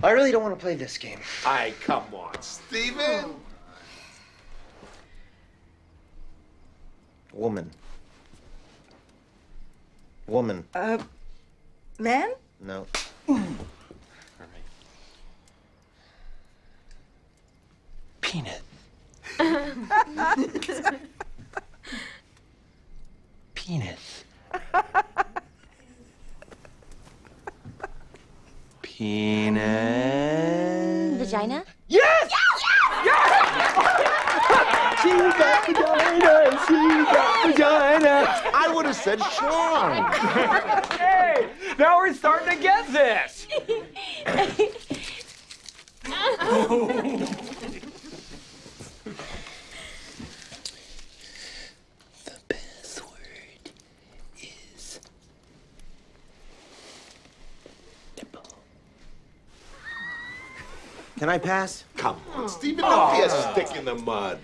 I really don't want to play this game. Aye, come on, Steven. Woman. Woman. Man? No. All right. Penis. Penis. Penis. Vagina? Yes! Yes! She got vagina. She got vagina. I would have said Sean. Hey, now we're starting to get this. The best word is nipple. Can I pass? Come on, Steven, don't be a stick in the mud.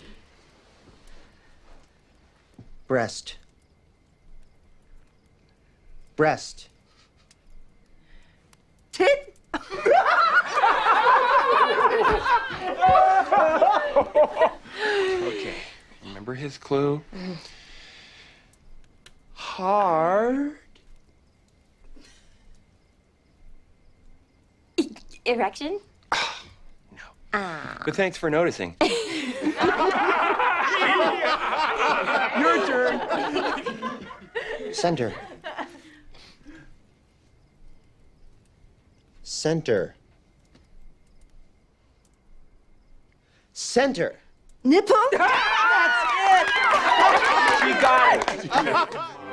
Breast. Breast. Tit? Okay, remember his clue? Hard. Erection? No. Ah. But thanks for noticing. Your turn. Center. Center. Center. Nipple? She got it.